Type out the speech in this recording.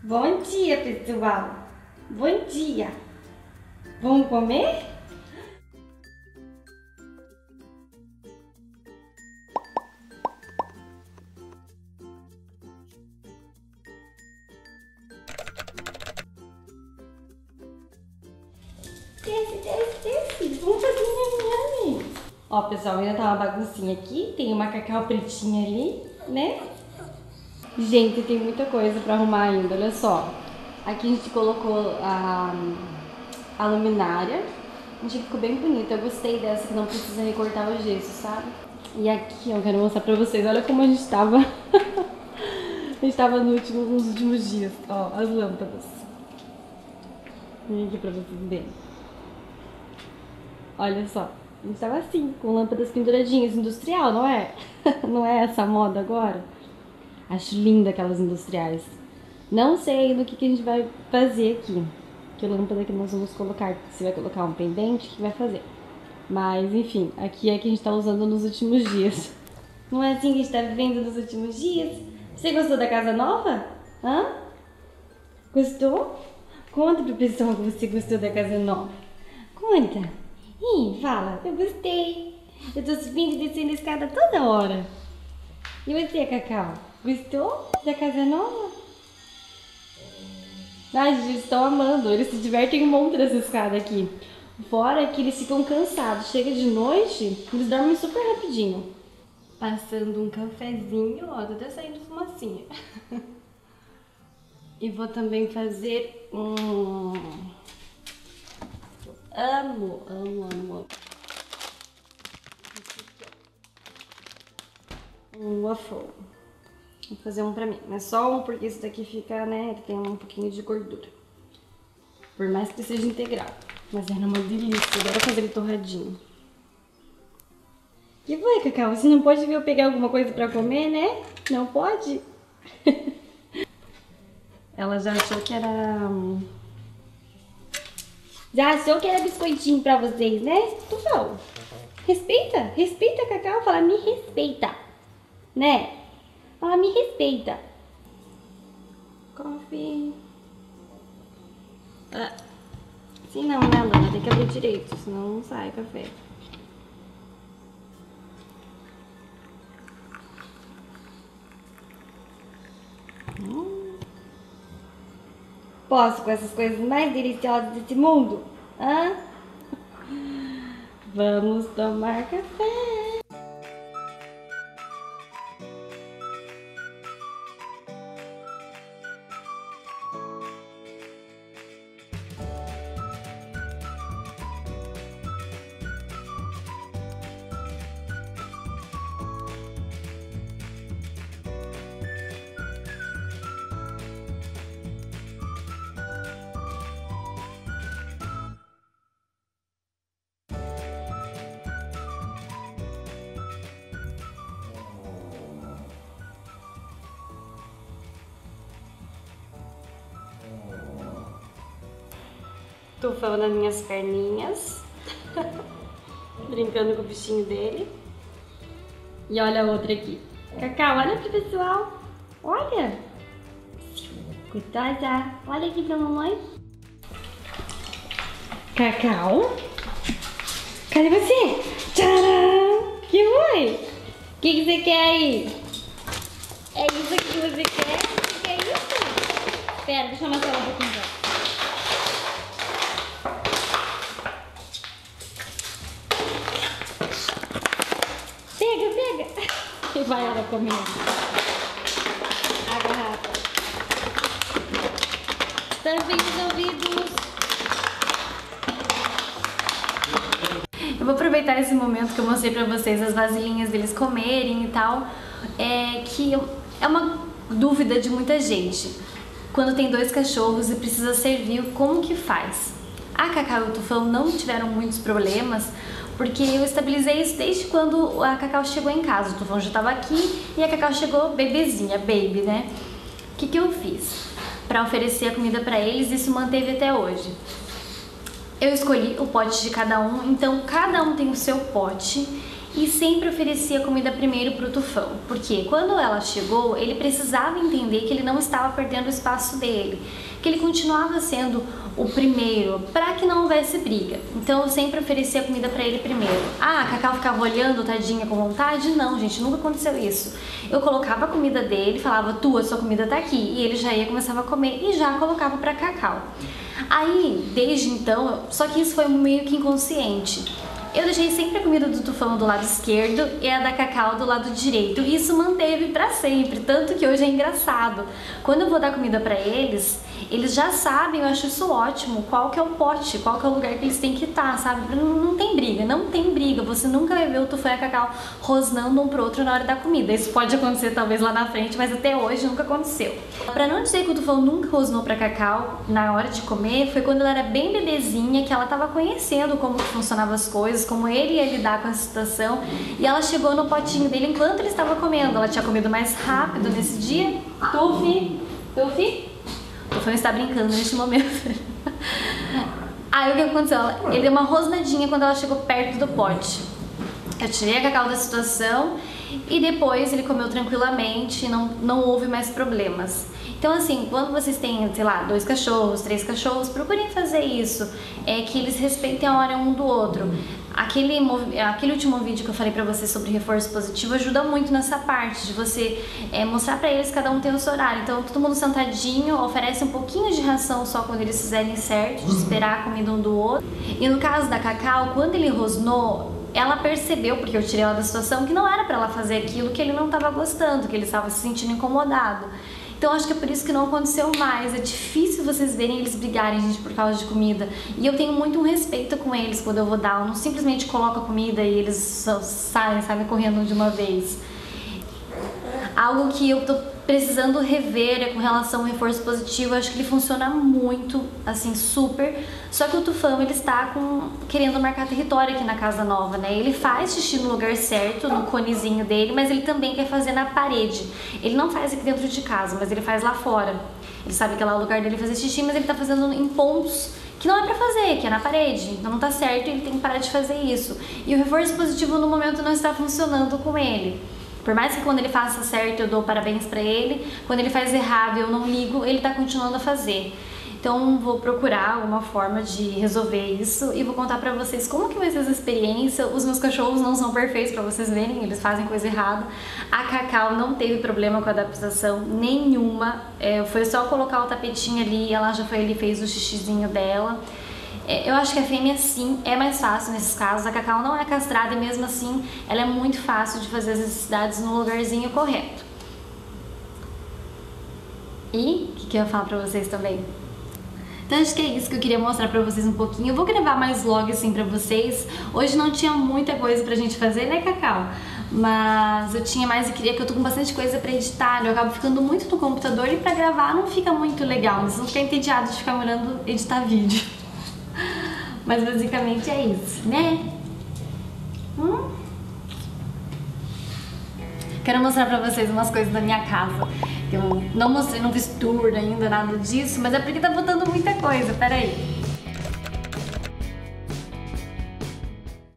Bom dia, pessoal. Bom dia. Vamos comer? Desce. Vamos fazer nhame. Ó, pessoal, ainda tá uma baguncinha aqui. Tem uma cacau pretinha ali, né? Gente, tem muita coisa pra arrumar ainda, olha só. Aqui a gente colocou a luminária. A gente ficou bem bonita. Eu gostei dessa que não precisa recortar o gesso, sabe? E aqui eu quero mostrar pra vocês. Olha como a gente tava. A gente tava nos últimos dias. Ó, as lâmpadas. Vem aqui pra vocês verem. Olha só. A gente tava assim, com lâmpadas penduradinhas. Industrial, não é? Não é essa moda agora? Acho linda aquelas industriais. Não sei ainda o que a gente vai fazer aqui. Que lâmpada que nós vamos colocar. Se vai colocar um pendente, o que vai fazer? Mas, enfim, aqui é que a gente tá usando nos últimos dias. Não é assim que a gente tá vivendo nos últimos dias? Você gostou da casa nova? Hã? Gostou? Conta pro pessoal que você gostou da casa nova. Conta. Ih, fala. Eu gostei. Eu tô subindo e descendo a escada toda hora. E você, Cacau? Gostou da casa nova? Ai, gente, eles estão amando. Eles se divertem um monte nessa escada aqui. Fora que eles ficam cansados. Chega de noite, eles dormem super rapidinho. Passando um cafezinho, ó, tá até saindo fumacinha. E vou também fazer amo. Um waffle. Vou fazer um pra mim, mas só um porque esse daqui fica, né, tem um pouquinho de gordura. Por mais que seja integral. Mas era uma delícia, adoro fazer ele torradinho. Que foi, Cacau? Você não pode vir eu pegar alguma coisa pra comer, né? Não pode? Ela já achou que era... Já achou que era biscoitinho pra vocês, né? Então, respeita, Cacau. Fala, me respeita. Né? Fala, me respeita. Coffee. Assim não, né, Lana? Tem que abrir direito, senão não sai café. Posso com essas coisas mais deliciosas desse mundo? Hã? Vamos tomar café. Tufão nas minhas perninhas. Brincando com o bichinho dele. E olha a outra aqui. Cacau, olha pro pessoal. Olha. Gostosa. Olha aqui pra mamãe. Cacau. Cadê você? Tcharam! Que foi? O que você quer aí? É isso que você quer? Você quer isso? Espera, deixa eu amassar um pouquinho já. Pega! E vai ela comendo. A garrafa. Tampem os ouvidos. Eu vou aproveitar esse momento que eu mostrei pra vocês as vasilhinhas deles comerem e tal. Que é uma dúvida de muita gente. Quando tem 2 cachorros e precisa servir, como que faz? A Cacau e o Tufão não tiveram muitos problemas, porque eu estabilizei isso desde quando a Cacau chegou em casa. O Tufão já estava aqui e a Cacau chegou bebezinha, baby, né? O que eu fiz para oferecer a comida para eles e isso manteve até hoje? Eu escolhi o pote de cada um, então cada um tem o seu pote e sempre oferecia comida primeiro pro Tufão, porque quando ela chegou, ele precisava entender que ele não estava perdendo o espaço dele, que ele continuava sendo o primeiro, para que não houvesse briga. Então eu sempre oferecia comida para ele primeiro. Ah, a Cacau ficava olhando, tadinha, com vontade? Não, gente, nunca aconteceu isso. Eu colocava a comida dele, falava, sua comida tá aqui, e ele já ia, começava a comer e já colocava pra Cacau. Aí, desde então, só que isso foi meio que inconsciente. Eu deixei sempre a comida do Tufão do lado esquerdo e a da Cacau do lado direito. E isso manteve pra sempre, tanto que hoje é engraçado. Quando eu vou dar comida pra eles, eles já sabem, eu acho isso ótimo, qual que é o pote, qual que é o lugar que eles têm que estar, sabe? Não tem briga, não tem briga. Você nunca vai ver o Tufão e a Cacau rosnando um pro outro na hora da comida. Isso pode acontecer talvez lá na frente, mas até hoje nunca aconteceu. Pra não dizer que o Tufão nunca rosnou pra Cacau na hora de comer, foi quando ela era bem bebezinha, que ela tava conhecendo como que funcionavam as coisas, como ele ia lidar com a situação, e ela chegou no potinho dele enquanto ele estava comendo. Ela tinha comido mais rápido nesse dia. Tufi? O Tufão está brincando neste momento. Aí o que aconteceu? Ele deu uma rosnadinha quando ela chegou perto do pote. Eu tirei a Cacau da situação e depois ele comeu tranquilamente, não houve mais problemas. Então assim, quando vocês têm, sei lá, 2 cachorros, 3 cachorros, procurem fazer isso, que eles respeitem a hora um do outro. Aquele último vídeo que eu falei pra vocês sobre reforço positivo ajuda muito nessa parte de você mostrar pra eles que cada um tem o seu horário. Então todo mundo sentadinho, oferece um pouquinho de ração só quando eles fizerem certo, de esperar a comida um do outro. E no caso da Cacau, quando ele rosnou, ela percebeu, porque eu tirei ela da situação, que não era pra ela fazer aquilo que ele não estava gostando, que ele estava se sentindo incomodado. Então acho que é por isso que não aconteceu mais. É difícil vocês verem eles brigarem, gente, por causa de comida. E eu tenho muito um respeito com eles quando eu vou dar. Eu não simplesmente coloco a comida e eles saem correndo de uma vez. Algo que eu tô precisando rever é com relação ao reforço positivo. Eu acho que ele funciona muito, assim, super. Só que o Tufão, ele está querendo marcar território aqui na casa nova, né? Ele faz xixi no lugar certo, no conezinho dele, mas ele também quer fazer na parede. Ele não faz aqui dentro de casa, mas ele faz lá fora. Ele sabe que lá é o lugar dele fazer xixi, mas ele tá fazendo em pontos que não é pra fazer, que é na parede. Então não tá certo e ele tem que parar de fazer isso. E o reforço positivo no momento não está funcionando com ele. Por mais que quando ele faça certo eu dou parabéns pra ele, quando ele faz errado e eu não ligo, ele tá continuando a fazer. Então vou procurar alguma forma de resolver isso e vou contar pra vocês como que vai ser essa experiência. Os meus cachorros não são perfeitos pra vocês verem, eles fazem coisa errada. A Cacau não teve problema com a adaptação nenhuma, foi só colocar o tapetinho ali e ela já foi ali e fez o xixizinho dela. Eu acho que a fêmea sim é mais fácil nesses casos. A Cacau não é castrada e mesmo assim ela é muito fácil de fazer as necessidades no lugarzinho correto. E o que eu ia falar pra vocês também? Então acho que é isso que eu queria mostrar pra vocês um pouquinho. Eu vou gravar mais vlogs assim pra vocês. Hoje não tinha muita coisa pra gente fazer, né, Cacau? Mas eu tinha mais e queria que eu tô com bastante coisa pra editar. Eu acabo ficando muito no computador e pra gravar não fica muito legal. Vocês vão ficar entediados de ficar me olhando editar vídeo. Mas basicamente é isso, né? Quero mostrar pra vocês umas coisas da minha casa. Eu não mostrei, não fiz tour ainda, nada disso, mas é porque tá botando muita coisa, peraí.